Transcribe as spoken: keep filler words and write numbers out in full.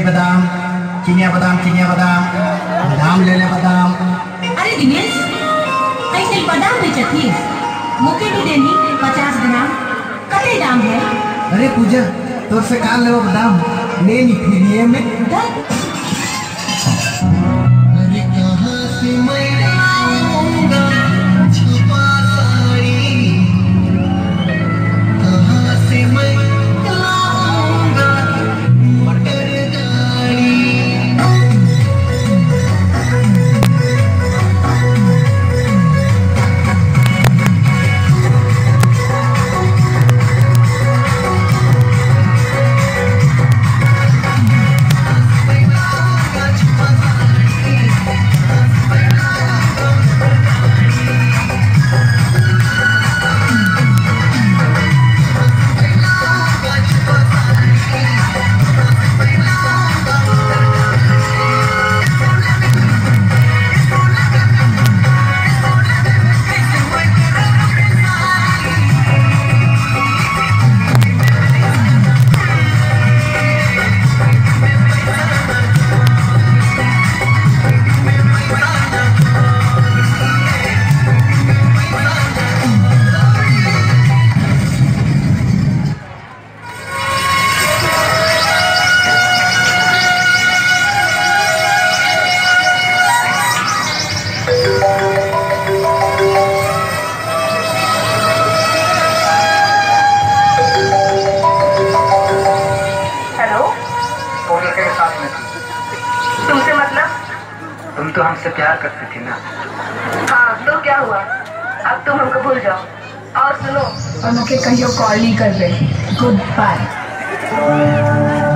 बादाम, चिनिया बादाम, चिनिया बादाम, बादाम ले ले बादाम। अरे दिनेश, ऐसे बादाम बेचती मुके भी देनी पचास ग्राम, कते दाम है? अरे पूजा, तो से काल ले वो बादाम, ले नी फिर ये में। अरे कहाँ से मैं लाऊंगा छुपा साड़ी, कहाँ से मैं लाऊंगा मटर दाढ़ी। तुमसे मतलब? तुम तो हमसे प्यार करती थी ना। हाँ, तो क्या हुआ? अब तुम हमको भूल जाओ। और सुनो, और मुझे कहियो कॉल नहीं कर रहे। Good by.